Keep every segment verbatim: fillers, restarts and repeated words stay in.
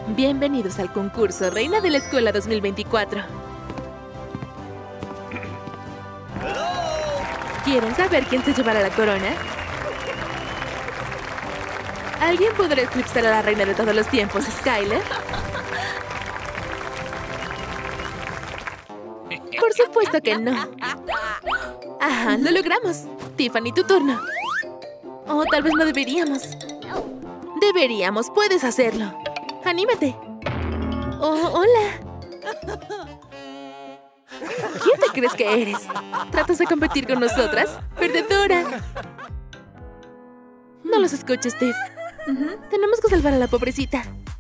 Bienvenidos al concurso Reina de la Escuela dos mil veinticuatro. ¿Quieren saber quién se llevará la corona? ¿Alguien podrá eclipsar a la reina de todos los tiempos, Skyler? Por supuesto que no. Ajá, lo logramos. Tiffany, tu turno. Oh, tal vez no deberíamos. Deberíamos, puedes hacerlo. ¡Anímate! ¡Oh, hola! ¿Quién te crees que eres? ¿Tratas de competir con nosotras? ¡Perdedora! No los escuches, Steve. Uh-huh. Tenemos que salvar a la pobrecita.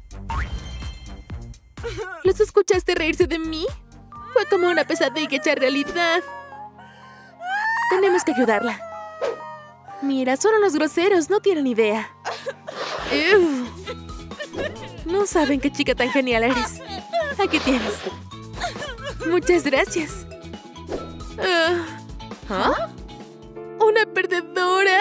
¿Los escuchaste reírse de mí? Fue como una pesadilla hecha realidad. Tenemos que ayudarla. Mira, son unos groseros, no tienen idea. Ew. No saben qué chica tan genial eres. Aquí tienes. Muchas gracias. Uh, ¿Ah? ¿Una perdedora?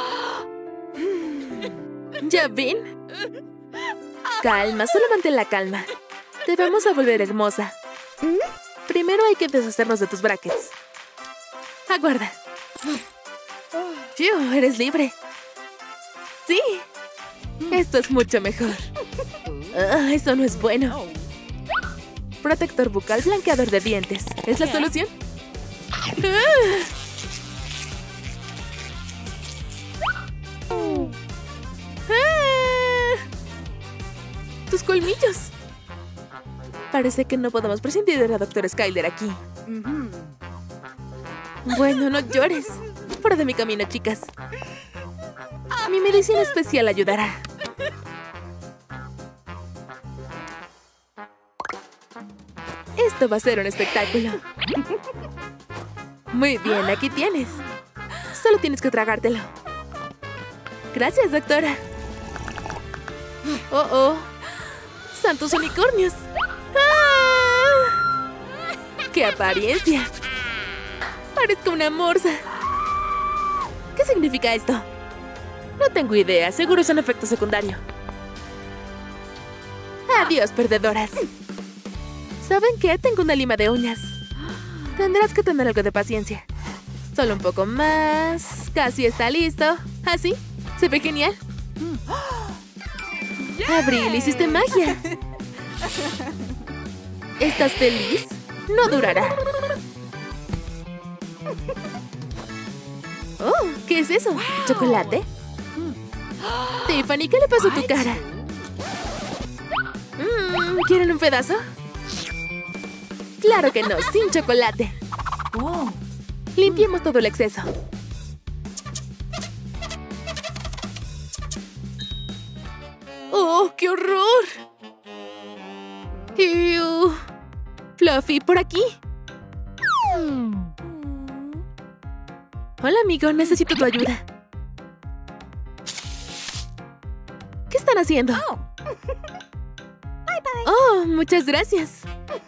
¿Ya ven? Calma, solo mantén la calma. Te vamos a volver hermosa. Primero hay que deshacernos de tus brackets. Aguarda. Fiu, eres libre. Sí. Esto es mucho mejor. Uh, eso no es bueno. Protector bucal, blanqueador de dientes. ¿Es la solución? Uh. Ah. ¡Tus colmillos! Parece que no podemos prescindir de la doctora Skyler aquí. Bueno, no llores. Fuera de mi camino, chicas. Mi medicina especial ayudará. Esto va a ser un espectáculo. Muy bien, aquí tienes. Solo tienes que tragártelo. Gracias, doctora. Oh, oh. ¡Santos unicornios! ¡Ah! ¡Qué apariencia! Parezco una morsa. ¿Qué significa esto? No tengo idea. Seguro es un efecto secundario. Adiós, perdedoras. ¿Saben qué? Tengo una lima de uñas. Tendrás que tener algo de paciencia. Solo un poco más. Casi está listo. ¿Así? ¿Se ve genial? Abril, hiciste magia. ¿Estás feliz? No durará. Oh, ¿qué es eso? ¿Chocolate? Tiffany, ¿qué le pasó a tu cara? Mm, ¿Quieren un pedazo? Claro que no, sin chocolate. Limpiemos todo el exceso. ¡Oh, qué horror! Ew. Fluffy, por aquí. Hola, amigo, necesito tu ayuda. ¿Qué están haciendo? Oh, muchas gracias.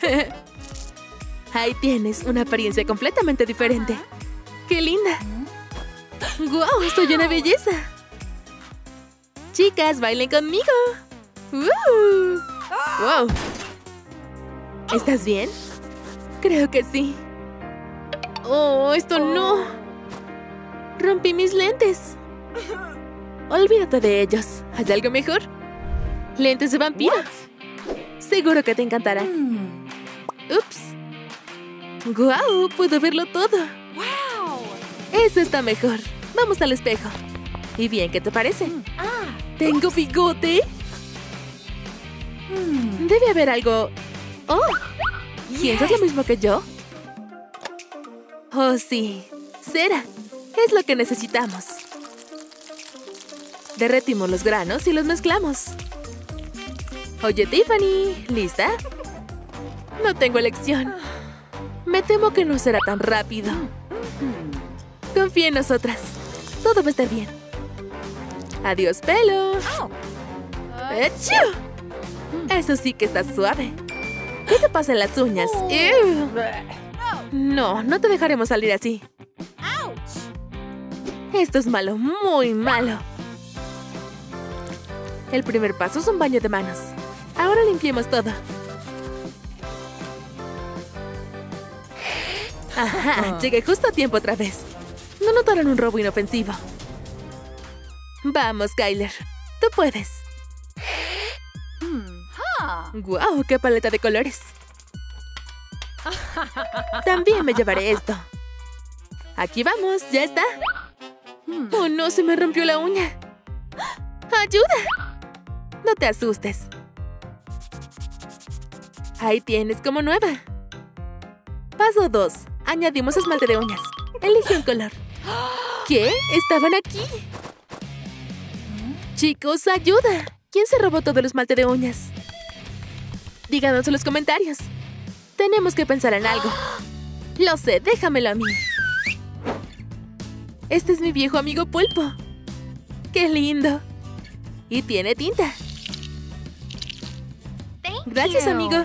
Ahí tienes una apariencia completamente diferente. ¡Qué linda! ¡Guau! ¡Soy una belleza! Chicas, bailen conmigo. ¡Uh! ¡Wow! ¿Estás bien? Creo que sí. ¡Oh, esto no! ¡Rompí mis lentes! Olvídate de ellos. ¿Hay algo mejor? ¡Lentes de vampiro! Seguro que te encantará. ¡Ups! ¡Guau! ¡Puedo verlo todo! ¡Wow! Eso está mejor. Vamos al espejo. ¿Y bien, qué te parece? ¿Tengo bigote? Debe haber algo... ¡Oh! ¿Piensas lo mismo que yo? Oh, sí. Cera. Es lo que necesitamos. Derretimos los granos y los mezclamos. Oye, Tiffany, ¿lista? No tengo elección. Me temo que no será tan rápido. Confía en nosotras. Todo va a estar bien. Adiós, pelo. ¡Achú! Eso sí que está suave. ¿Qué te pasa en las uñas? ¡Ew! No, no te dejaremos salir así. Esto es malo, muy malo. El primer paso es un baño de manos. Ahora limpiemos todo. Ajá, llegué justo a tiempo otra vez. No notaron un robo inofensivo. Vamos, Skyler. Tú puedes. ¡Guau! ¡Qué paleta de colores! También me llevaré esto. Aquí vamos, ya está. ¡Oh, no! Se me rompió la uña. ¡Ayuda! No te asustes. Ahí tienes como nueva. Paso dos. Añadimos esmalte de uñas. Elige un color. ¿Qué? ¿Estaban aquí? Chicos, ayuda. ¿Quién se robó todo el esmalte de uñas? Díganos en los comentarios. Tenemos que pensar en algo. Lo sé, déjamelo a mí. Este es mi viejo amigo Pulpo. ¡Qué lindo! Y tiene tinta. Gracias, amigo.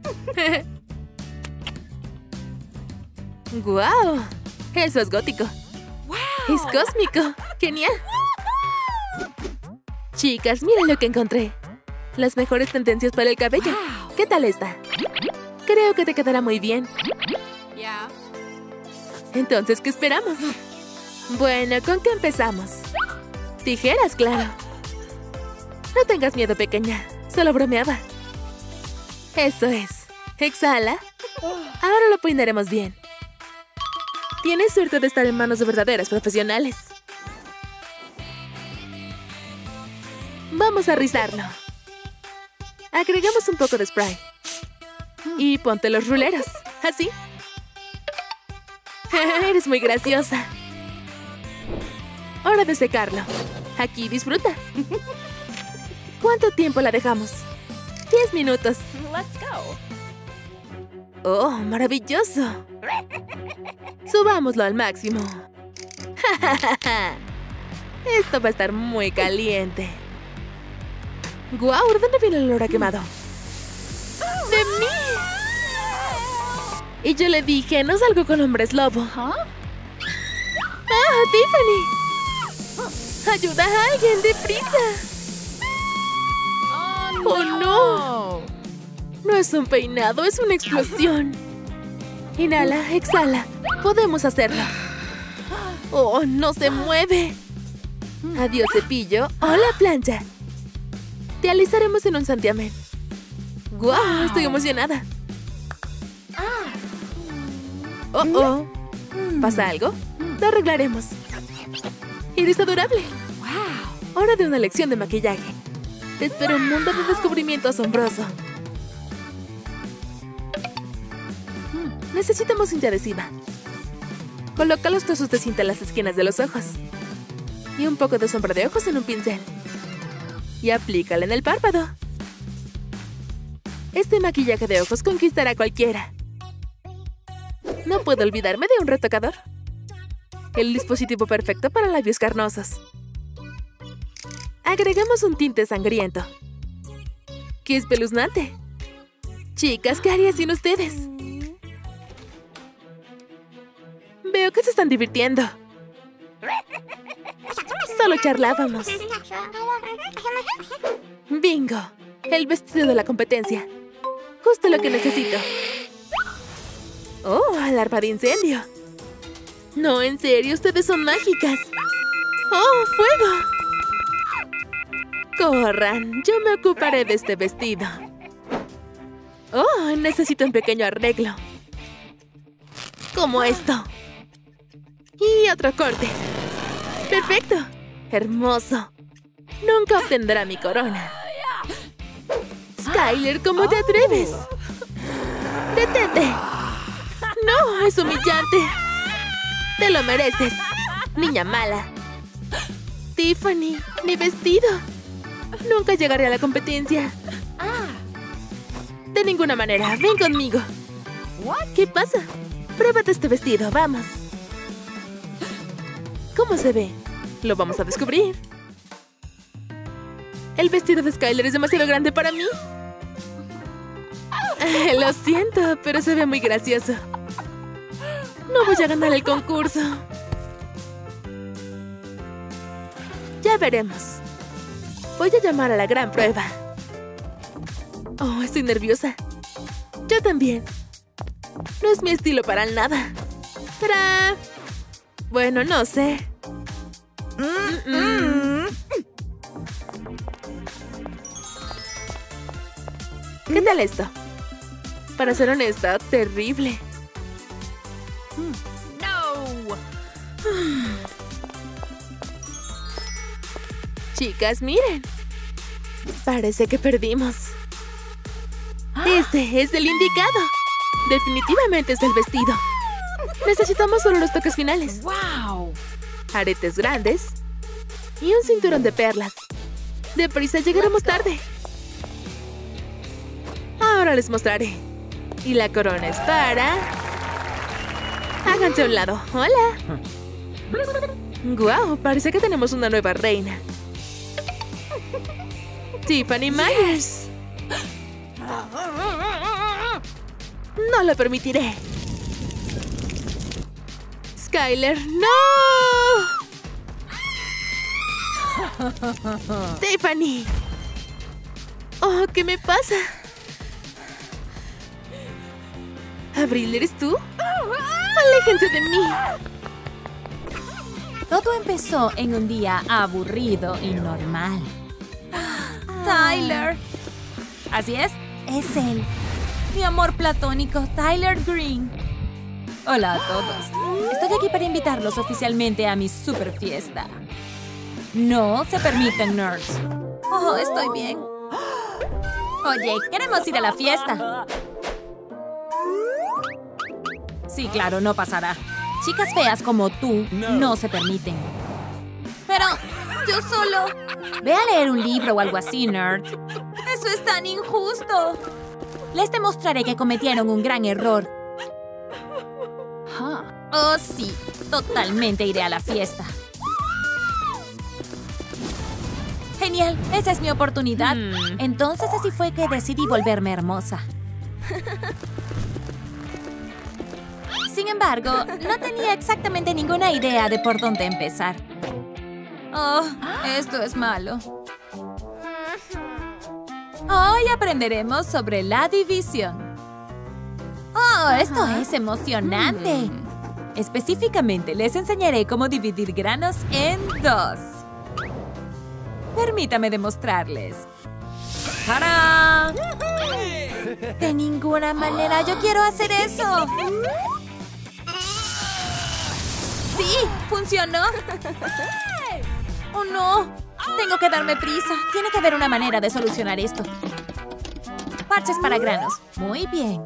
¡Guau! Eso es gótico. Es cósmico. ¡Genial! Chicas, miren lo que encontré. Las mejores tendencias para el cabello. ¿Qué tal está? Creo que te quedará muy bien. Entonces, ¿qué esperamos? Bueno, ¿con qué empezamos? Tijeras, claro. No tengas miedo, pequeña. Solo bromeaba. Eso es. Exhala. Ahora lo peinaremos bien. Tienes suerte de estar en manos de verdaderas profesionales. Vamos a rizarlo. Agregamos un poco de spray. Y ponte los ruleros. Así. Eres muy graciosa. Hora de secarlo. Aquí, disfruta. ¿Cuánto tiempo la dejamos? Diez minutos. Let's go. ¡Oh, maravilloso! Subámoslo al máximo. Esto va a estar muy caliente. ¡Guau! ¿De dónde viene el olor a quemado? ¡De mí! Y yo le dije, no salgo con hombres lobo. Huh? ¡Ah, Tiffany! ¡Ayuda a alguien, deprisa! Oh, ¡Oh, no! No es un peinado, es una explosión. Inhala, exhala. Podemos hacerlo. ¡Oh, no se mueve! Adiós, cepillo. ¡Hola, plancha! Te alisaremos en un santiamén. ¡Guau! Estoy emocionada. ¡Oh, oh! ¿Pasa algo? Lo arreglaremos. ¡Eres adorable! Hora de una lección de maquillaje. Te espero un mundo de descubrimiento asombroso. Necesitamos cinta adhesiva. Coloca los trozos de cinta en las esquinas de los ojos. Y un poco de sombra de ojos en un pincel. Y aplícala en el párpado. Este maquillaje de ojos conquistará a cualquiera. No puedo olvidarme de un retocador. El dispositivo perfecto para labios carnosos. Agregamos un tinte sangriento. ¡Qué espeluznante! Chicas, ¿qué haría sin ustedes? Veo que se están divirtiendo. Solo charlábamos. ¡Bingo! El vestido de la competencia. Justo lo que necesito. ¡Oh, alarma de incendio! No, en serio, ustedes son mágicas. ¡Oh, fuego! Corran, yo me ocuparé de este vestido. ¡Oh, necesito un pequeño arreglo! Como esto. Y otro corte. ¡Perfecto! ¡Hermoso! Nunca obtendrá mi corona. Skyler, ¿cómo te atreves? ¡Detente! ¡No! ¡Es humillante! ¡Te lo mereces! ¡Niña mala! Tiffany, mi vestido. Nunca llegaré a la competencia. De ninguna manera. Ven conmigo. ¿Qué pasa? Pruébate este vestido. Vamos. ¿Cómo se ve? Lo vamos a descubrir. El vestido de Skyler es demasiado grande para mí. Eh, lo siento, pero se ve muy gracioso. No voy a ganar el concurso. Ya veremos. Voy a llamar a la gran prueba. Oh, estoy nerviosa. Yo también. No es mi estilo para nada. ¡Tarán! Bueno, no sé. Mm -mm. ¿Qué tal esto? Para ser honesta, terrible. No. Chicas, miren. Parece que perdimos. Este es el indicado. Definitivamente es el vestido. Necesitamos solo los toques finales. Wow. Aretes grandes y un cinturón de perlas. Deprisa, llegaremos tarde. Ahora les mostraré. Y la corona es para... Háganse a un lado. ¡Hola! ¡Guau! Parece que tenemos una nueva reina. Tiffany Myers. No lo permitiré. Skyler, ¡no! Tiffany. Oh, ¿qué me pasa? ¿Abril, eres tú? ¡Aléjense de mí! Todo empezó en un día aburrido y normal. Tyler. Así es, es él. Mi amor platónico, Tyler Green. Hola a todos. Estoy aquí para invitarlos oficialmente a mi super fiesta. No se permiten, nerds. Oh, estoy bien. Oye, queremos ir a la fiesta. Sí, claro, no pasará. Chicas feas como tú no se permiten. Pero yo solo... Ve a leer un libro o algo así, nerd. Eso es tan injusto. Les demostraré que cometieron un gran error. Oh, sí. Totalmente iré a la fiesta. Genial. Esa es mi oportunidad. Hmm. Entonces así fue que decidí volverme hermosa. Sin embargo, no tenía exactamente ninguna idea de por dónde empezar. Oh, esto es malo. Hoy aprenderemos sobre la división. Oh, esto es emocionante. Específicamente, les enseñaré cómo dividir granos en dos. Permítame demostrarles. ¡Tarán! De ninguna manera yo quiero hacer eso. ¡Sí! ¡Funcionó! ¡Oh, no! Tengo que darme prisa. Tiene que haber una manera de solucionar esto. Parches para granos. Muy bien.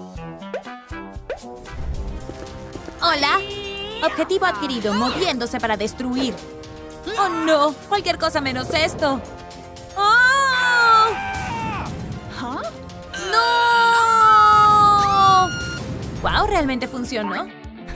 Hola. Objetivo adquirido. Moviéndose para destruir. ¡Oh, no! Cualquier cosa menos esto. ¡Oh! ¡No! ¡Wow! Realmente funcionó.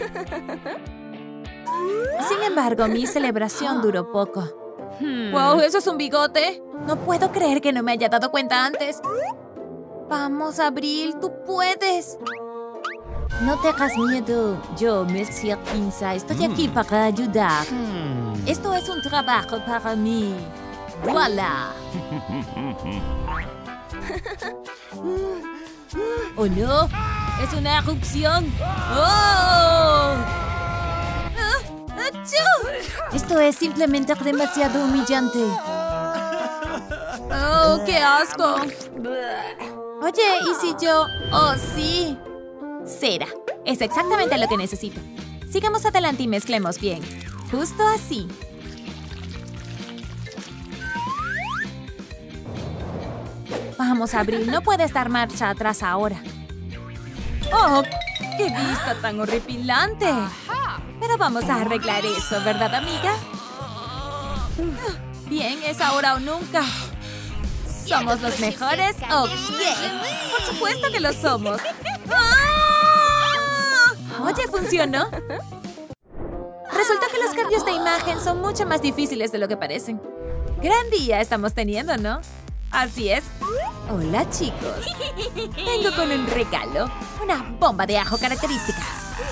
Sin embargo, mi celebración duró poco. Hmm. ¡Wow! ¿Eso es un bigote? No puedo creer que no me haya dado cuenta antes. Vamos, Abril, tú puedes. No tengas miedo. Yo, Mercia Pinza, estoy aquí para ayudar. Esto es un trabajo para mí. ¡Voilà! ¡Oh, no! ¡Es una erupción! ¡Oh! Esto es simplemente demasiado humillante. ¡Oh, qué asco! Oye, ¿y si yo...? ¡Oh, sí! Cera. Es exactamente lo que necesito. Sigamos adelante y mezclemos bien. Justo así. Vamos, Abril. No puedes dar marcha atrás ahora. ¡Oh! ¡Qué vista tan horripilante! Pero vamos a arreglar eso, ¿verdad, amiga? Bien, es ahora o nunca. ¿Somos los mejores o qué? Por supuesto que lo somos. ¡Ah! Oye, ¿funcionó? Resulta que los cambios de imagen son mucho más difíciles de lo que parecen. Gran día estamos teniendo, ¿no? Así es. Hola, chicos. Vengo con un regalo. Una bomba de ajo característica.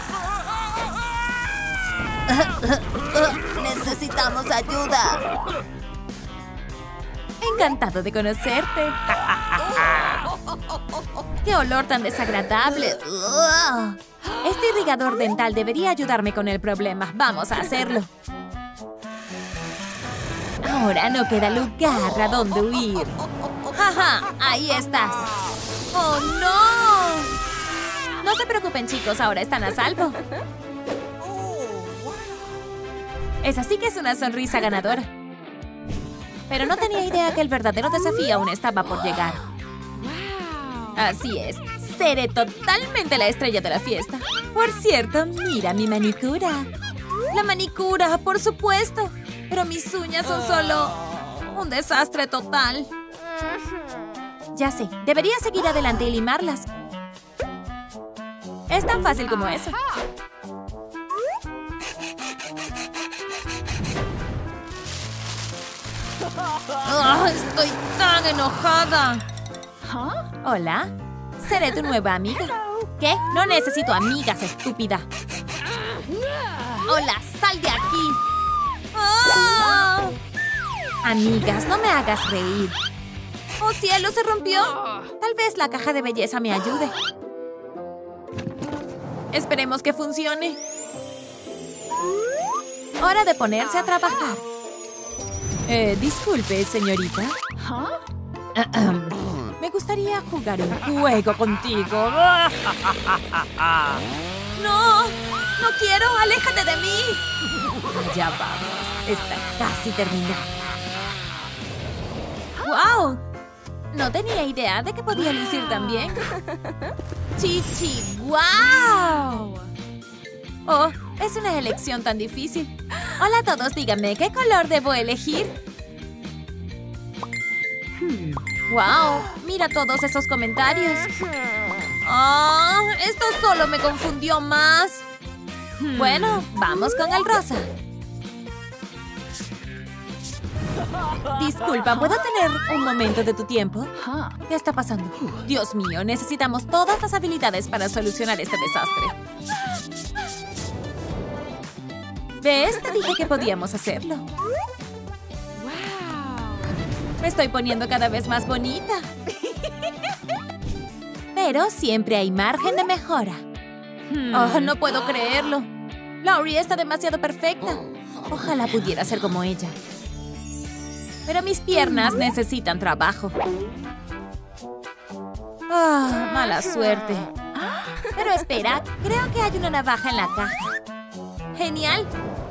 Necesitamos ayuda. Encantado de conocerte. ¡Qué olor tan desagradable! ¡Ugh! Este irrigador dental debería ayudarme con el problema. Vamos a hacerlo. Ahora no queda lugar a donde huir. ¡Jaja! ¡Ahí estás! ¡Oh, no! No se preocupen, chicos. Ahora están a salvo. Esa sí que es una sonrisa ganadora. Pero no tenía idea que el verdadero desafío aún estaba por llegar. Así es. Seré totalmente la estrella de la fiesta. Por cierto, mira mi manicura. La manicura, por supuesto. Pero mis uñas son solo un desastre total. Ya sé, debería seguir adelante y limarlas. Es tan fácil como eso. Oh, estoy tan enojada. Hola. Seré tu nueva amiga. ¿Qué? No necesito amigas, estúpida. Hola, sal de aquí. ¡Oh! Amigas, no me hagas reír. ¡Oh, cielo! ¿Se rompió? Tal vez la caja de belleza me ayude. Esperemos que funcione. Hora de ponerse a trabajar. Eh, disculpe, señorita. Me gustaría jugar un juego contigo. ¡No! ¡No quiero! ¡Aléjate de mí! Ya vamos. Está casi terminada. ¡Wow! No tenía idea de que podía lucir tan bien. ¡Chichi! ¡Wow! Oh, es una elección tan difícil. Hola a todos, díganme, ¿qué color debo elegir? ¡Wow! Mira todos esos comentarios. ¡Oh! Esto solo me confundió más. Bueno, vamos con el rosa. Disculpa, ¿puedo tener un momento de tu tiempo? ¿Qué está pasando? Dios mío, necesitamos todas las habilidades para solucionar este desastre. ¿Ves? Te dije que podíamos hacerlo. Me estoy poniendo cada vez más bonita. Pero siempre hay margen de mejora. Oh, no puedo creerlo. Laurie está demasiado perfecta. Ojalá pudiera ser como ella. Pero mis piernas necesitan trabajo. Ah, oh, mala suerte. Pero espera, creo que hay una navaja en la caja. ¡Genial!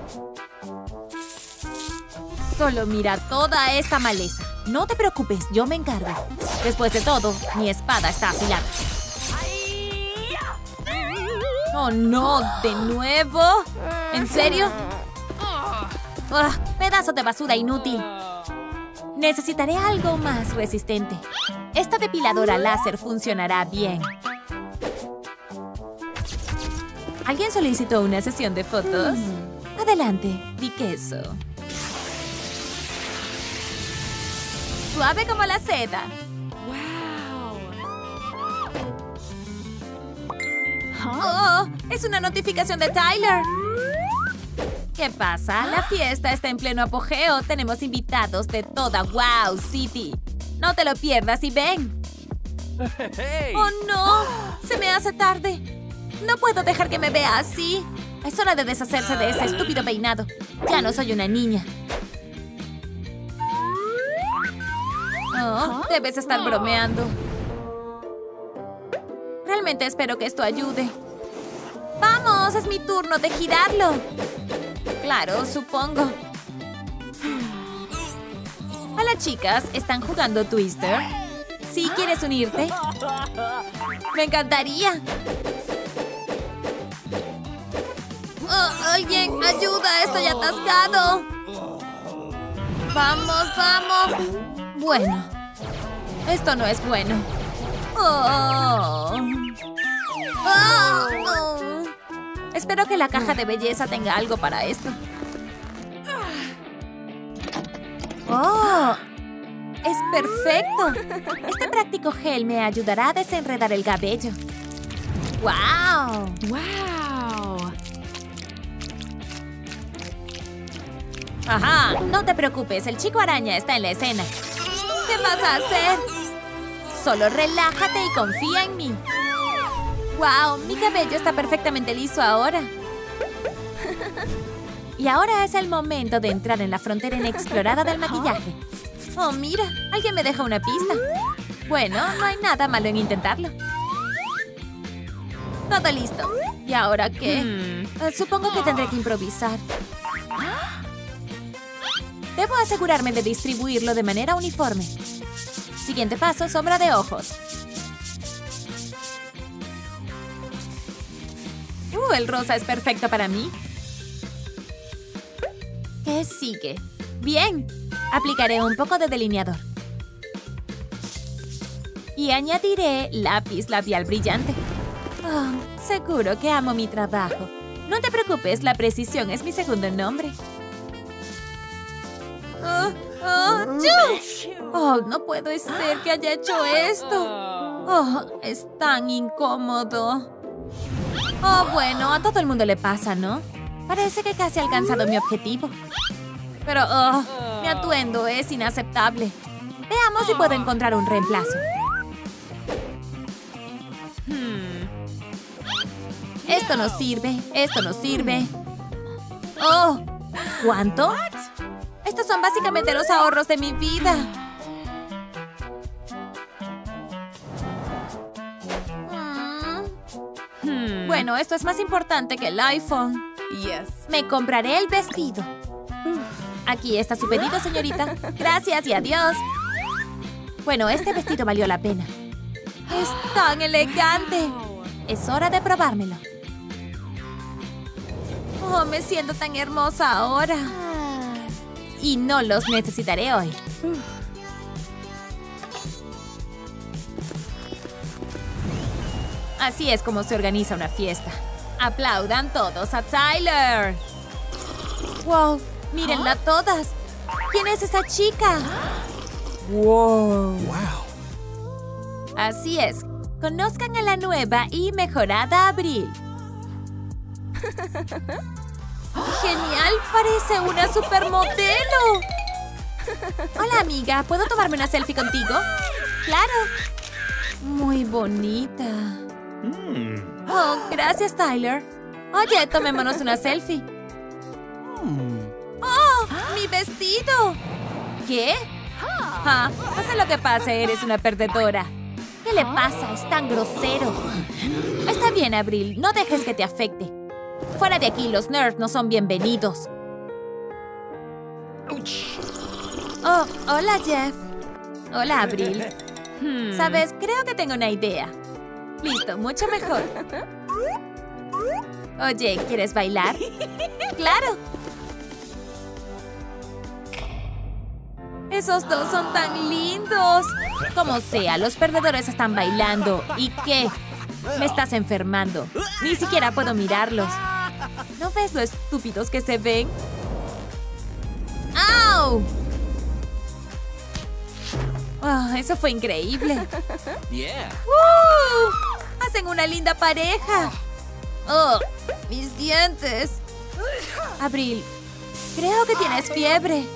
Solo mira toda esta maleza. No te preocupes, yo me encargo. Después de todo, mi espada está afilada. ¡Oh, no! ¿De nuevo? ¿En serio? ¡Ugh! Pedazo de basura inútil. Necesitaré algo más resistente. Esta depiladora láser funcionará bien. ¿Alguien solicitó una sesión de fotos? Adelante, di queso. Suave como la seda. ¡Oh! ¡Es una notificación de Tyler! ¿Qué pasa? La fiesta está en pleno apogeo. Tenemos invitados de toda Wow City. No te lo pierdas y ven. ¡Oh, no! Se me hace tarde. No puedo dejar que me vea así. Es hora de deshacerse de ese estúpido peinado. Ya no soy una niña. Oh, debes estar bromeando. Realmente espero que esto ayude. ¡Vamos! Es mi turno de girarlo. Claro, supongo. Hola, chicas. ¿Están jugando Twister? ¿Sí quieres unirte? Me encantaría. Oh, alguien, ayuda. Estoy atascado. Vamos, vamos. Bueno, esto no es bueno. Oh. Oh, no. Espero que la caja de belleza tenga algo para esto. ¡Oh! ¡Es perfecto! Este práctico gel me ayudará a desenredar el cabello. ¡Wow! ¡Wow! Ajá, no te preocupes, el chico araña está en la escena. ¿Qué vas a hacer? Solo relájate y confía en mí. ¡Wow! Mi cabello está perfectamente liso ahora. Y ahora es el momento de entrar en la frontera inexplorada del maquillaje. ¡Oh, mira! Alguien me deja una pista. Bueno, no hay nada malo en intentarlo. Todo listo. ¿Y ahora qué? Hmm. Uh, supongo que tendré que improvisar. Debo asegurarme de distribuirlo de manera uniforme. Siguiente paso, sombra de ojos. Uh, el rosa es perfecto para mí. ¿Qué sigue? Bien, aplicaré un poco de delineador. Y añadiré lápiz labial brillante. Oh, seguro que amo mi trabajo. No te preocupes, la precisión es mi segundo nombre. Oh, oh, ¡chu! Oh, no puede ser que haya hecho esto. Oh, es tan incómodo. Oh, bueno, a todo el mundo le pasa, ¿no? Parece que casi he alcanzado mi objetivo. Pero, oh, mi atuendo es inaceptable. Veamos si puedo encontrar un reemplazo. Hmm. Esto no sirve, esto no sirve. Oh, ¿cuánto? Estos son básicamente los ahorros de mi vida. Hmm. Bueno, esto es más importante que el iPhone. Yes. Me compraré el vestido. Aquí está su pedido, señorita. Gracias y adiós. Bueno, este vestido valió la pena. Es tan elegante. Es hora de probármelo. Oh, me siento tan hermosa ahora. Y no los necesitaré hoy. Así es como se organiza una fiesta. ¡Aplaudan todos a Tyler! ¡Wow! ¡Mírenla todas! ¿Quién es esa chica? ¡Wow! Así es. Conozcan a la nueva y mejorada Abril. ¡Genial! ¡Parece una supermodelo! Hola, amiga. ¿Puedo tomarme una selfie contigo? ¡Claro! Muy bonita. Oh, gracias, Tyler. Oye, tomémonos una selfie. ¡Oh! ¡Mi vestido! ¿Qué? Ah, pase lo que pase, eres una perdedora. ¿Qué le pasa? Es tan grosero. Está bien, Abril. No dejes que te afecte. Fuera de aquí, los nerds no son bienvenidos. Oh, hola, Jeff. Hola, Abril. Hmm. ¿Sabes? Creo que tengo una idea. Listo, mucho mejor. Oye, ¿quieres bailar? ¡Claro! Esos dos son tan lindos. Como sea, los perdedores están bailando. ¿Y qué? Me estás enfermando. Ni siquiera puedo mirarlos. ¿No ves lo estúpidos que se ven? ¡Au! Oh, eso fue increíble. Yeah. ¡Uh! ¡Hacen una linda pareja! ¡Oh! ¡Mis dientes! Abril, creo que tienes fiebre.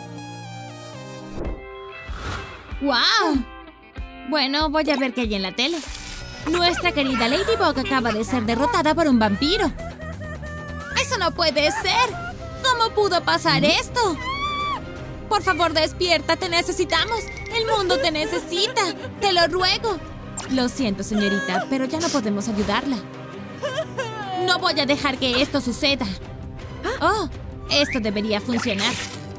¡Wow! Bueno, voy a ver qué hay en la tele. Nuestra querida Ladybug acaba de ser derrotada por un vampiro. ¡Eso no puede ser! ¿Cómo pudo pasar esto? Por favor, despierta, te necesitamos. El mundo te necesita. Te lo ruego. Lo siento, señorita, pero ya no podemos ayudarla. No voy a dejar que esto suceda. Oh, esto debería funcionar.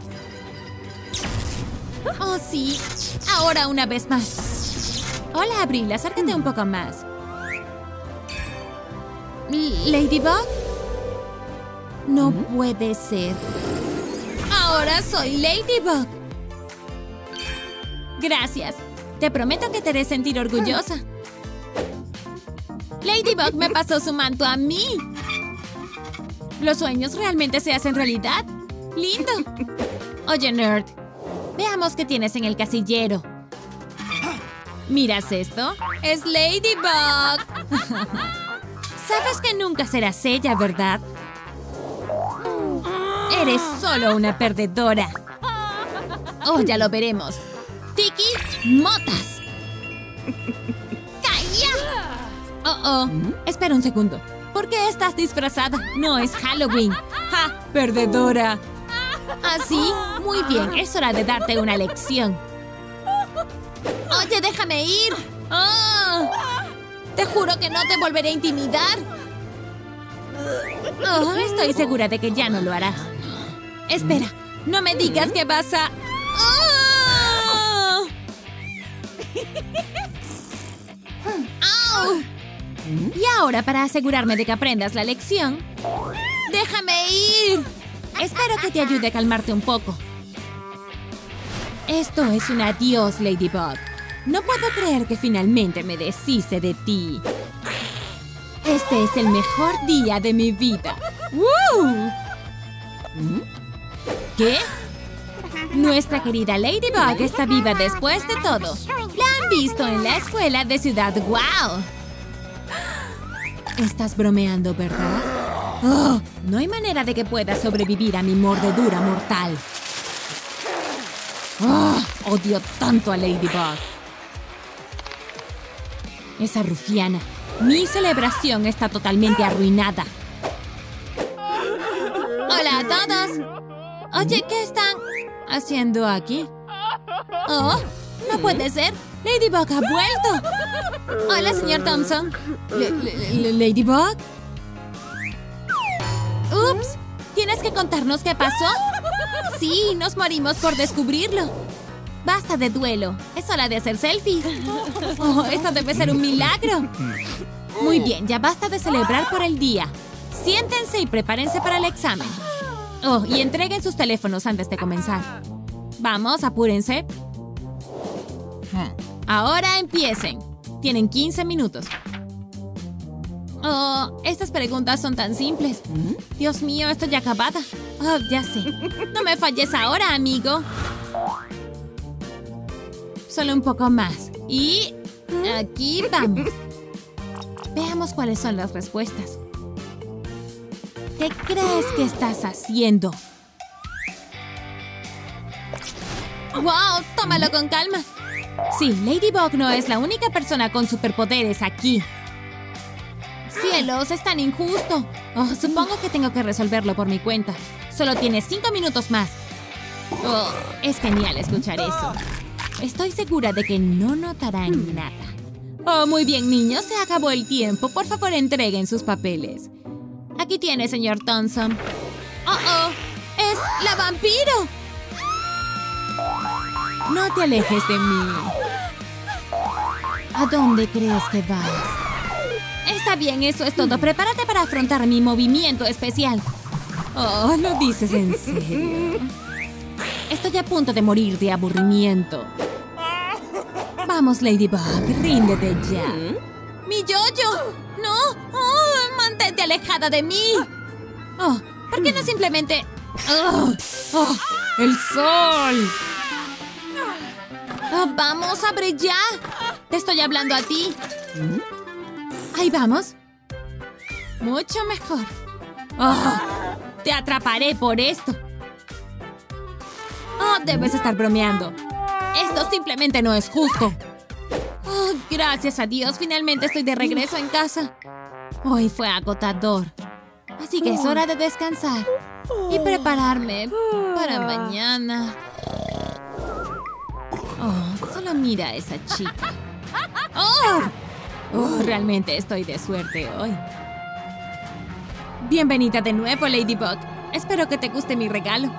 Oh, sí. Ahora una vez más. Hola, Abril, acércate un poco más. ¿Ladybug? No puede ser. Ahora soy Ladybug. Gracias. Te prometo que te haré sentir orgullosa. Ladybug me pasó su manto a mí. ¿Los sueños realmente se hacen realidad? ¡Lindo! Oye, nerd. Veamos qué tienes en el casillero. ¿Miras esto? ¡Es Ladybug! Sabes que nunca serás ella, ¿verdad? Eres solo una perdedora. Oh, ya lo veremos. Tiki Motas. ¡Calla! Oh, oh. Espera un segundo. ¿Por qué estás disfrazada? No es Halloween. ¡Ja! ¡Perdedora! ¿Así? Muy bien. Es hora de darte una lección. Oye, déjame ir. Oh, te juro que no te volveré a intimidar. Oh, estoy segura de que ya no lo harás. Espera, no me digas que vas a... ¡Oh! ¡Au! Y ahora, para asegurarme de que aprendas la lección, ¡déjame ir! Espero que te ayude a calmarte un poco. Esto es un adiós, Ladybug. No puedo creer que finalmente me deshice de ti. Este es el mejor día de mi vida. ¡Woo! ¿Qué? Nuestra querida Ladybug está viva después de todo. La han visto en la escuela de Ciudad Wow. Estás bromeando, ¿verdad? Oh, no hay manera de que pueda sobrevivir a mi mordedura mortal. Oh, odio tanto a Ladybug. Esa rufiana. Mi celebración está totalmente arruinada. Hola a todos. Oye, ¿qué están haciendo aquí? Oh, no puede ser. Ladybug ha vuelto. Hola, señor Thompson. L- L- ¿Ladybug? Ups. ¿Tienes que contarnos qué pasó? Sí, nos morimos por descubrirlo. Basta de duelo. Es hora de hacer selfies. Oh, esto debe ser un milagro. Muy bien, ya basta de celebrar por el día. Siéntense y prepárense para el examen. Oh, y entreguen sus teléfonos antes de comenzar. Vamos, apúrense. Ahora empiecen. Tienen quince minutos. Oh, estas preguntas son tan simples. Dios mío, estoy acabada. Oh, ya sé. No me falles ahora, amigo. Solo un poco más. Y aquí vamos. Veamos cuáles son las respuestas. ¿Qué crees que estás haciendo? ¡Wow! Tómalo con calma. Sí, Ladybug no es la única persona con superpoderes aquí. ¡Cielos! ¡Es tan injusto! Oh, supongo que tengo que resolverlo por mi cuenta. Solo tienes cinco minutos más. Oh, es genial escuchar eso. Estoy segura de que no notarán nada. Oh, muy bien, niños. Se acabó el tiempo. Por favor, entreguen sus papeles. Aquí tiene, señor Thompson. ¡Oh, oh! ¡Es la vampiro! No te alejes de mí. ¿A dónde crees que vas? Está bien, eso es todo. Prepárate para afrontar mi movimiento especial. Oh, ¿lo dices en serio? Estoy a punto de morir de aburrimiento. Vamos, Ladybug, ríndete ya. ¡Mi yo-yo! ¡No! ¡Oh, mantente alejada de mí! Oh, ¿por qué no simplemente...? ¡Oh! ¡Oh! ¡El sol! Oh, ¡vamos, abre ya! Te estoy hablando a ti. Ahí vamos. Mucho mejor. Oh, te atraparé por esto. Oh, debes estar bromeando. Esto simplemente no es justo. Oh, gracias a Dios, finalmente estoy de regreso en casa. Hoy fue agotador. Así que es hora de descansar y prepararme para mañana. Oh, solo mira a esa chica. Oh, oh, realmente estoy de suerte hoy. Bienvenida de nuevo, Ladybug. Espero que te guste mi regalo.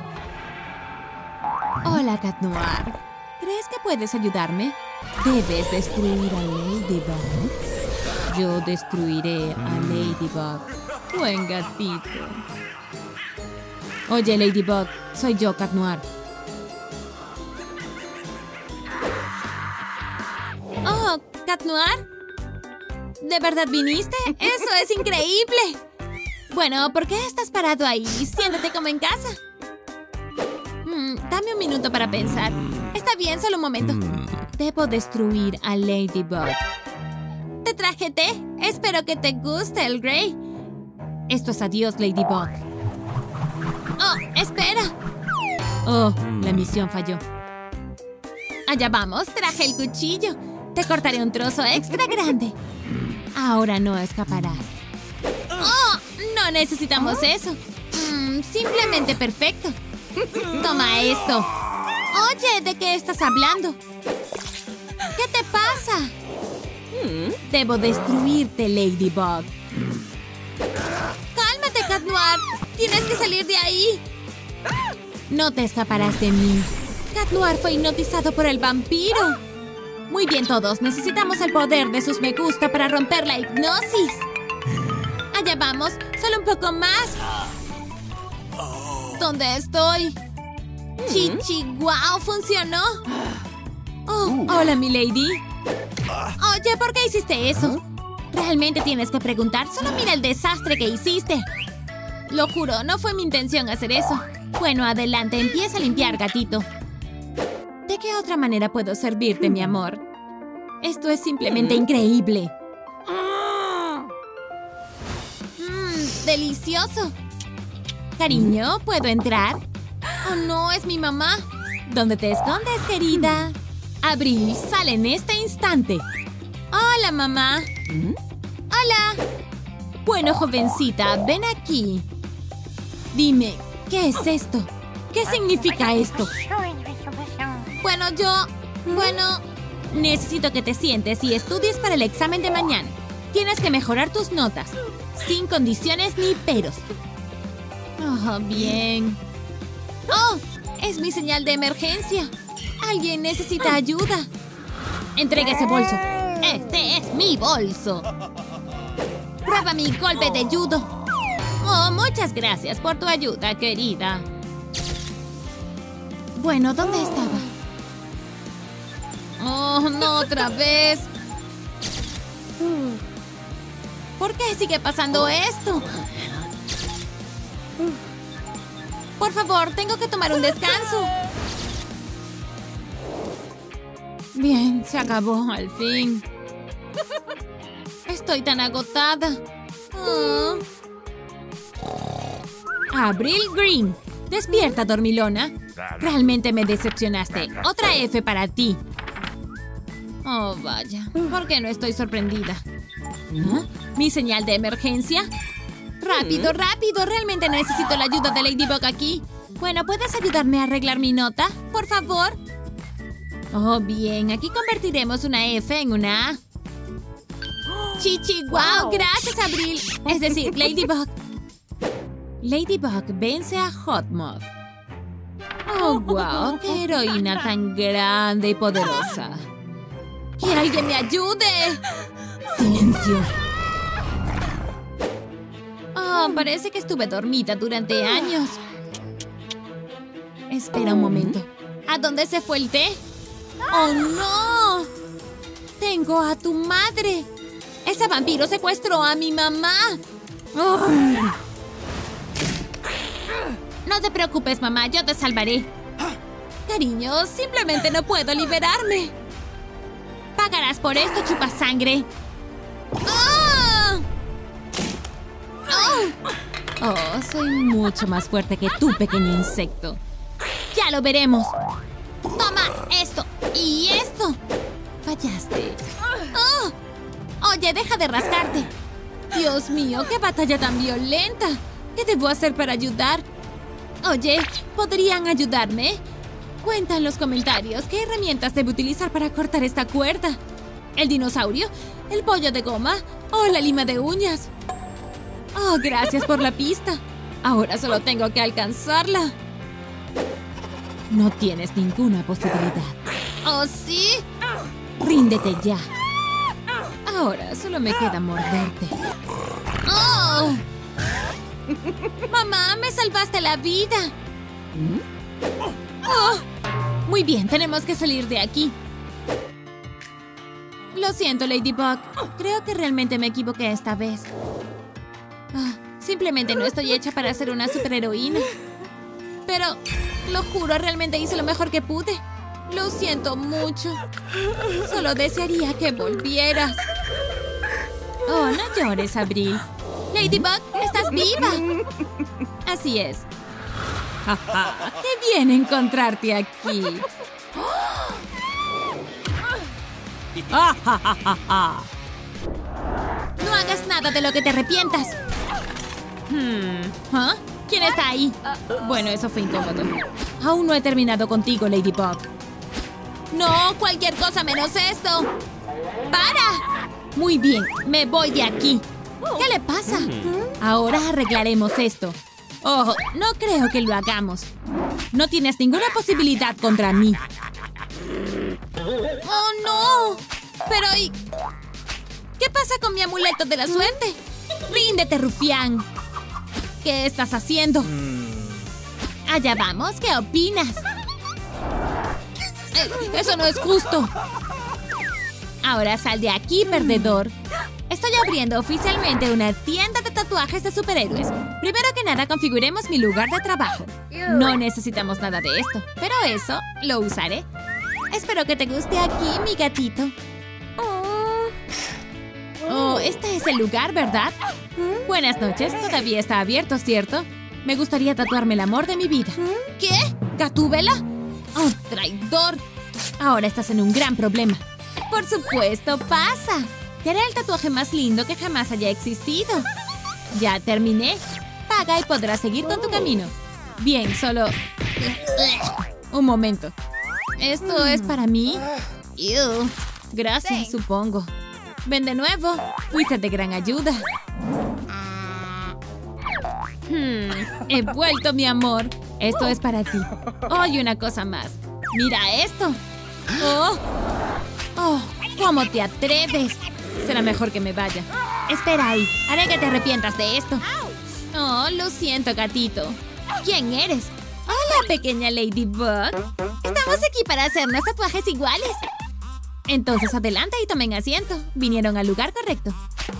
Hola, Cat Noir. ¿Crees que puedes ayudarme? Debes destruir a Ladybug. Yo destruiré a Ladybug. Buen gatito. Oye, Ladybug, soy yo, Cat Noir. Oh, ¿Cat Noir? ¿De verdad viniste? ¡Eso es increíble! Bueno, ¿por qué estás parado ahí? Siéntate como en casa. Mm, dame un minuto para pensar. Está bien, solo un momento. Debo destruir a Ladybug. Te traje té. Espero que te guste el Grey. Esto es adiós, Ladybug. ¡Oh, espera! Oh, la misión falló. Allá vamos, traje el cuchillo. Te cortaré un trozo extra grande. Ahora no escaparás. ¡Oh! No necesitamos eso. Mm, simplemente perfecto. Toma esto. Oye, ¿de qué estás hablando? ¿Qué te pasa? Debo destruirte, Ladybug. ¡Cálmate, Cat Noir! ¡Tienes que salir de ahí! No te escaparás de mí. Cat Noir fue hipnotizado por el vampiro. Muy bien, todos. Necesitamos el poder de sus me gusta para romper la hipnosis. Allá vamos. Solo un poco más. ¿Dónde estoy? Chichi, wow, funcionó. Oh, hola, mi lady. Oye, ¿por qué hiciste eso? ¿Realmente tienes que preguntar? Solo mira el desastre que hiciste. Lo juro, no fue mi intención hacer eso. Bueno, adelante, empieza a limpiar, gatito. ¿De qué otra manera puedo servirte, mi amor? Esto es simplemente increíble. Mmm, delicioso. Cariño, ¿puedo entrar? Oh, no, es mi mamá. ¿Dónde te escondes, querida? Abril, sale en este instante. Hola, mamá. Hola. Bueno, jovencita, ven aquí. Dime, ¿qué es esto? ¿Qué significa esto? Bueno, yo... Bueno... Necesito que te sientes y estudies para el examen de mañana. Tienes que mejorar tus notas. Sin condiciones ni peros. Oh, bien. ¡Oh! Es mi señal de emergencia. Alguien necesita ayuda. Entrega ese bolso. Este es mi bolso. Prueba mi golpe de judo. Oh, muchas gracias por tu ayuda, querida. Bueno, ¿dónde estaba? Oh, no otra vez. ¿Por qué sigue pasando esto? Por favor, tengo que tomar un descanso. Bien, se acabó, al fin. Estoy tan agotada. Oh. Abril Green. Despierta, dormilona. Realmente me decepcionaste. Otra F para ti. Oh, vaya. ¿Por qué no estoy sorprendida? ¿Ah? ¿Mi señal de emergencia? ¡Rápido, rápido! Realmente necesito la ayuda de Ladybug aquí. Bueno, ¿puedes ayudarme a arreglar mi nota? Por favor. Oh, bien. Aquí convertiremos una F en una A. Chichi, wow. Gracias, Abril. Es decir, Ladybug. Ladybug vence a Hotmoth. Oh, wow. ¡Qué heroína tan grande y poderosa! ¡Que alguien me ayude! ¡Silencio! Oh, parece que estuve dormida durante años. Espera un momento. ¿A dónde se fue el té? ¡Oh, no! ¡Tengo a tu madre! ¡Ese vampiro secuestró a mi mamá! Oh. No te preocupes, mamá. Yo te salvaré. Cariño, simplemente no puedo liberarme. Pagarás por esto, chupasangre. ¡Oh! ¡Oh! Oh, soy mucho más fuerte que tú, pequeño insecto. ¡Ya lo veremos! ¡Toma esto y esto! Fallaste. ¡Oh! Oye, deja de rascarte. Dios mío, qué batalla tan violenta. ¿Qué debo hacer para ayudar? Oye, ¿podrían ayudarme? Cuenta en los comentarios qué herramientas debo utilizar para cortar esta cuerda. ¿El dinosaurio? ¿El pollo de goma? ¿O la lima de uñas? Oh, gracias por la pista. Ahora solo tengo que alcanzarla. No tienes ninguna posibilidad. ¿Oh, sí? Ríndete ya. Ahora solo me queda morderte. ¡Oh! ¡Mamá, me salvaste la vida! Oh, muy bien, tenemos que salir de aquí. Lo siento, Ladybug. Creo que realmente me equivoqué esta vez. Oh, simplemente no estoy hecha para ser una superheroína. Pero, lo juro, realmente hice lo mejor que pude. Lo siento mucho. Solo desearía que volvieras. Oh, no llores, Abril. Ladybug, ¿estás viva? Así es. ¡Qué bien encontrarte aquí! ¡Ah, ja, ja, ja, ja! No hagas nada de lo que te arrepientas. Hmm. ¿Ah? ¿Quién está ahí? Bueno, eso fue incómodo. Aún no he terminado contigo, Ladybug. No, cualquier cosa menos esto. ¡Para! Muy bien, me voy de aquí. ¿Qué le pasa? Ahora arreglaremos esto. Oh, no creo que lo hagamos. No tienes ninguna posibilidad contra mí. ¡Oh, no! Pero ¿y qué pasa con mi amuleto de la suerte? ¡Ríndete, rufián! ¿Qué estás haciendo? Allá vamos, ¿qué opinas? Eh, eso no es justo. Ahora sal de aquí, perdedor. Estoy abriendo oficialmente una tienda de tatuajes de superhéroes. Primero que nada, configuremos mi lugar de trabajo. No necesitamos nada de esto, pero eso lo usaré. Espero que te guste aquí, mi gatito. Oh, este es el lugar, ¿verdad? Buenas noches. Todavía está abierto, ¿cierto? Me gustaría tatuarme el amor de mi vida. ¿Qué? ¿Gatúbela? ¡Oh, traidor! Ahora estás en un gran problema. Por supuesto, pasa. Te haré el tatuaje más lindo que jamás haya existido. Ya terminé. Paga y podrás seguir con tu camino. Bien, solo... Un momento. ¿Esto es para mí? Ew. Gracias, supongo. Ven de nuevo. Fuiste de gran ayuda. Hmm. He vuelto, mi amor. Esto es para ti. Oh, y una cosa más. Mira esto. Oh. Oh, ¿cómo te atreves? Será mejor que me vaya. Espera ahí. Haré que te arrepientas de esto. Oh, lo siento, gatito. ¿Quién eres? Hola, pequeña Ladybug. Estamos aquí para hacernos tatuajes iguales. Entonces adelante y tomen asiento. Vinieron al lugar correcto.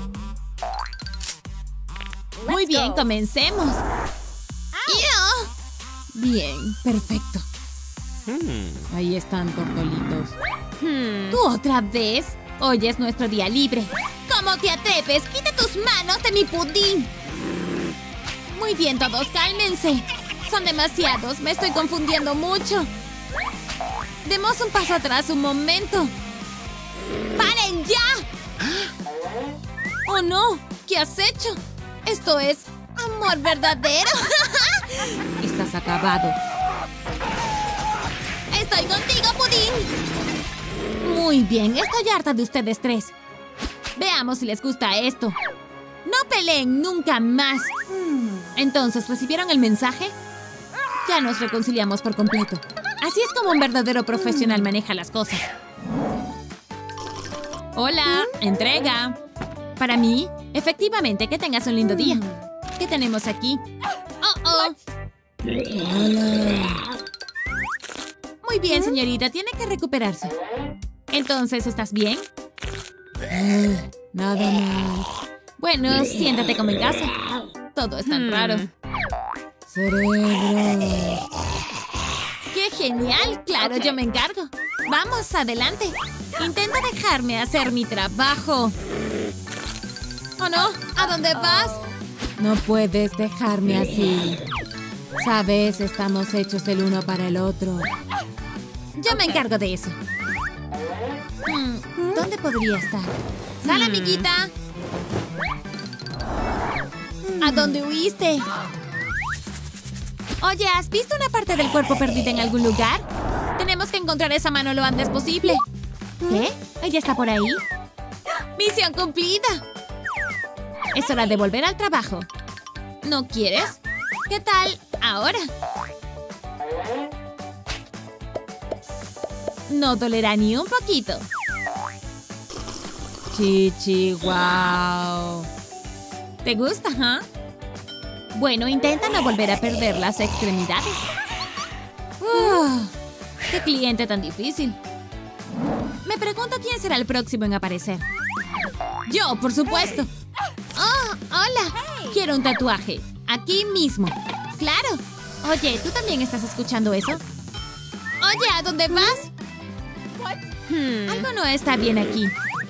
Muy bien, comencemos. ¡Ew! Bien, perfecto. Ahí están, tortolitos. ¿Tú otra vez? Hoy es nuestro día libre. ¿Cómo te atreves? ¡Quita tus manos de mi pudín! Muy bien, todos, cálmense. Son demasiados, me estoy confundiendo mucho. Demos un paso atrás un momento. ¡Paren ya! ¡Oh, no! ¿Qué has hecho? Esto es amor verdadero. Estás acabado. ¡Estoy contigo, pudín! Muy bien, estoy harta de ustedes tres. Veamos si les gusta esto. ¡No peleen nunca más! Entonces, ¿recibieron el mensaje? Ya nos reconciliamos por completo. Así es como un verdadero profesional maneja las cosas. Hola, entrega. Para mí, efectivamente, que tengas un lindo día. ¿Qué tenemos aquí? Oh, oh. Hola. Muy bien, señorita, tiene que recuperarse. Entonces, ¿estás bien? Eh, nada mal. Bueno, siéntate como en casa. Todo es tan raro. Cerebro. ¡Qué genial! Claro, yo me encargo. Vamos, adelante. Intenta dejarme hacer mi trabajo. ¿Oh, no? ¿A dónde vas? No puedes dejarme así. Sabes, estamos hechos el uno para el otro. Yo me encargo de eso. Hmm, ¿dónde podría estar? ¡Sal, amiguita! ¿A dónde huiste? Oye, ¿has visto una parte del cuerpo perdida en algún lugar? Tenemos que encontrar esa mano lo antes posible. ¿Qué? ¿Ella está por ahí? ¡Misión cumplida! Es hora de volver al trabajo. ¿No quieres? ¿Qué tal ahora? No dolerá ni un poquito. Chichi, wow. ¿Te gusta, huh? Bueno, intenta no volver a perder las extremidades. Uh, ¡Qué cliente tan difícil! Me pregunto quién será el próximo en aparecer. ¡Yo, por supuesto! ¡Oh, hola! Quiero un tatuaje. Aquí mismo. ¡Claro! Oye, ¿tú también estás escuchando eso? Oye, ¿a dónde vas? Hmm, algo no está bien aquí.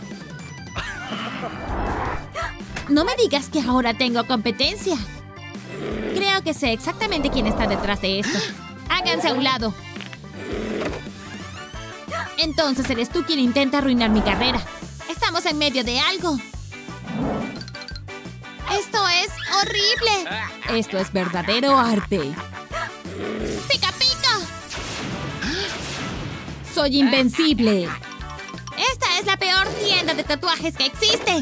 No me digas que ahora tengo competencia. Creo que sé exactamente quién está detrás de esto. Háganse a un lado. Entonces eres tú quien intenta arruinar mi carrera. Estamos en medio de algo. ¡Esto es horrible! Esto es verdadero arte. ¡Pica, pica! ¡Soy invencible! ¡Esta es la peor tienda de tatuajes que existe!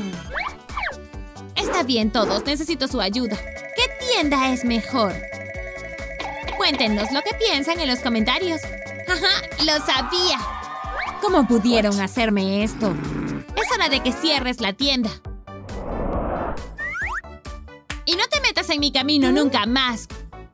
Está bien, todos. Necesito su ayuda. ¿Qué tienda es mejor? Cuéntenos lo que piensan en los comentarios. ¡Ajá! ¡Lo sabía! ¿Cómo pudieron hacerme esto? Es hora de que cierres la tienda. Y no te metas en mi camino nunca más.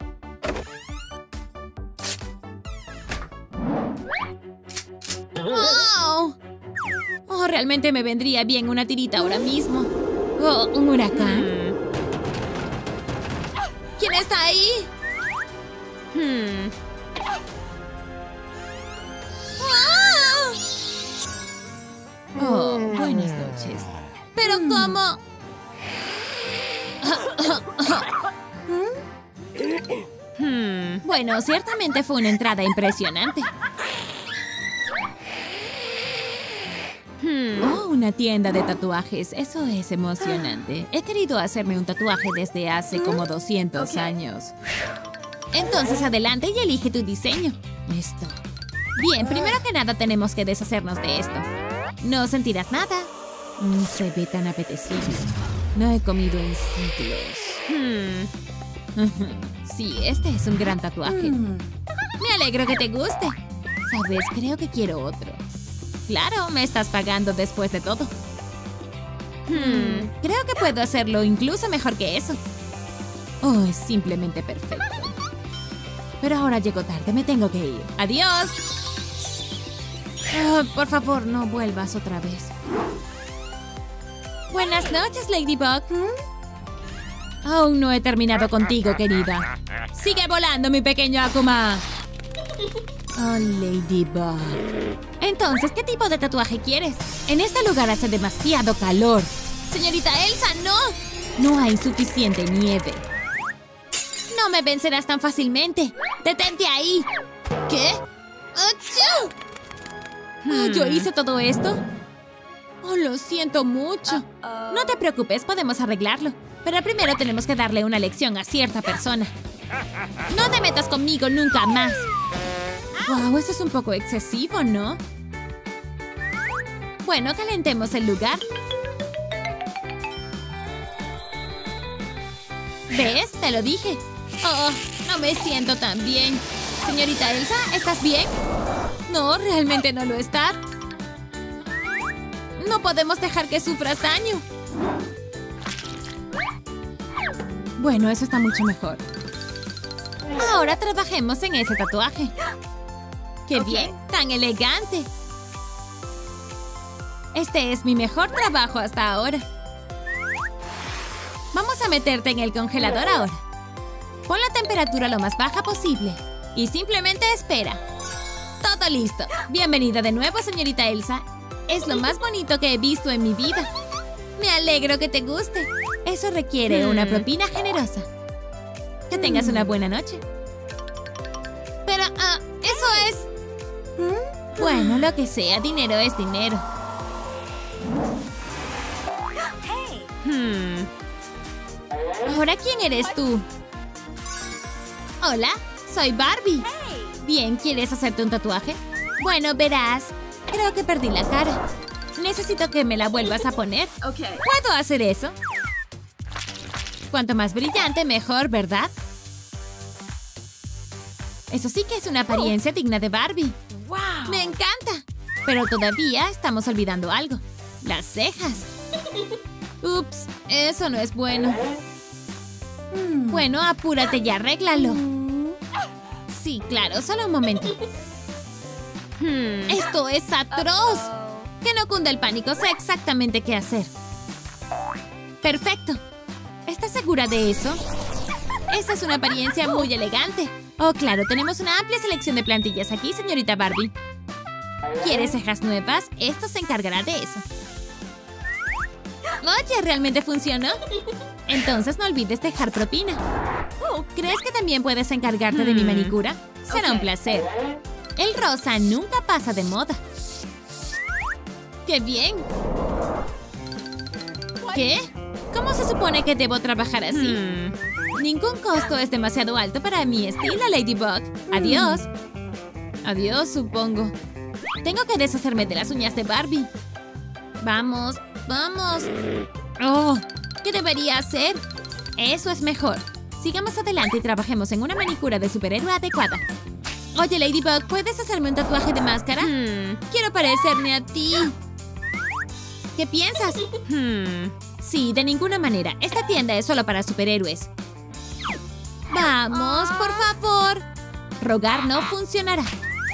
¡Oh! Oh, realmente me vendría bien una tirita ahora mismo. Oh, ¿un huracán? ¿Quién está ahí? Hmm. ¡Ah! Oh, buenas noches. ¿Pero cómo? Hmm. Bueno, ciertamente fue una entrada impresionante. Hmm. Oh, una tienda de tatuajes. Eso es emocionante. He querido hacerme un tatuaje desde hace como doscientos años. Entonces adelante y elige tu diseño. Esto. Bien, primero que nada tenemos que deshacernos de esto. No sentirás nada. Mm, se ve tan apetecible. No he comido en siglos. Hmm. Sí, este es un gran tatuaje. Me alegro que te guste. ¿Sabes? Creo que quiero otro. Claro, me estás pagando después de todo. Hmm. Creo que puedo hacerlo incluso mejor que eso. Oh, es simplemente perfecto. Pero ahora llego tarde, me tengo que ir. ¡Adiós! Oh, por favor, no vuelvas otra vez. Buenas noches, Ladybug. Aún no he terminado contigo, querida. ¡Sigue volando, mi pequeño Akuma! Oh, Ladybug. Entonces, ¿qué tipo de tatuaje quieres? En este lugar hace demasiado calor. Señorita Elsa, no. No hay suficiente nieve. No me vencerás tan fácilmente. ¡Detente ahí! ¿Qué? ¡Achú! Oh, ¿yo hice todo esto? Oh, lo siento mucho. No te preocupes, podemos arreglarlo. Pero primero tenemos que darle una lección a cierta persona. No te metas conmigo nunca más. Wow, eso es un poco excesivo, ¿no? Bueno, calentemos el lugar. ¿Ves? Te lo dije. Oh, no me siento tan bien. Señorita Elsa, ¿estás bien? No, realmente no lo está. No podemos dejar que sufras daño. Bueno, eso está mucho mejor. Ahora trabajemos en ese tatuaje. ¡Qué bien! ¡Tan elegante! Este es mi mejor trabajo hasta ahora. Vamos a meterte en el congelador ahora. Pon la temperatura lo más baja posible. Y simplemente espera. Todo listo. Bienvenida de nuevo, señorita Elsa. Es lo más bonito que he visto en mi vida. Me alegro que te guste. Eso requiere una propina generosa. Que tengas una buena noche. Pero, ah, eso es... Bueno, lo que sea, dinero es dinero. Hmm. ¿Ahora quién eres tú? Hola, soy Barbie. Bien, ¿quieres hacerte un tatuaje? Bueno, verás, creo que perdí la cara. Necesito que me la vuelvas a poner. ¿Puedo hacer eso? Cuanto más brillante, mejor, ¿verdad? Eso sí que es una apariencia digna de Barbie. Wow. ¡Me encanta! Pero todavía estamos olvidando algo. Las cejas. Ups, eso no es bueno. Bueno, apúrate y arréglalo. Sí, claro, solo un momento. Hmm. ¡Esto es atroz! Que no cunda el pánico, sé exactamente qué hacer. ¡Perfecto! ¿Estás segura de eso? Esa es una apariencia muy elegante. Oh, claro, tenemos una amplia selección de plantillas aquí, señorita Barbie. ¿Quieres cejas nuevas? Esto se encargará de eso. Oye, ¿realmente funcionó? Entonces no olvides dejar propina. ¿Crees que también puedes encargarte de mi manicura? Será un placer. El rosa nunca pasa de moda. ¡Qué bien! ¿Qué? ¿Cómo se supone que debo trabajar así? Hmm. Ningún costo es demasiado alto para mi estilo, Ladybug. Adiós. Adiós, supongo. Tengo que deshacerme de las uñas de Barbie. Vamos, vamos. Oh, ¿qué debería hacer? Eso es mejor. Sigamos adelante y trabajemos en una manicura de superhéroe adecuada. Oye, Ladybug, ¿puedes hacerme un tatuaje de máscara? Hmm. Quiero parecerme a ti. ¿Qué piensas? Hmm. Sí, de ninguna manera. Esta tienda es solo para superhéroes. Vamos, por favor. Rogar no funcionará.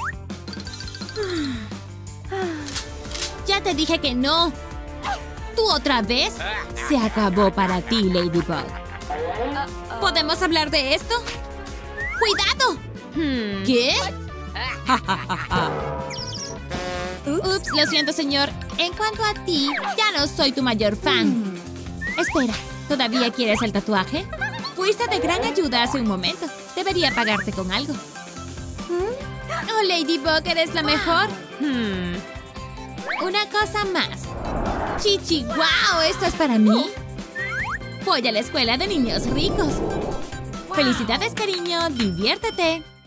Ya te dije que no. ¿Tú otra vez? Se acabó para ti, Ladybug. ¿Podemos hablar de esto? ¡Cuidado! Hmm. ¿Qué? Ups, lo siento, señor. En cuanto a ti, ya no soy tu mayor fan. Espera, ¿todavía quieres el tatuaje? Fuiste de gran ayuda hace un momento. Debería pagarte con algo. Oh, Ladybug, eres la mejor. Hmm. Una cosa más. Chichi, wow, ¿esto es para mí? Voy a la escuela de niños ricos. Felicidades, cariño. Diviértete.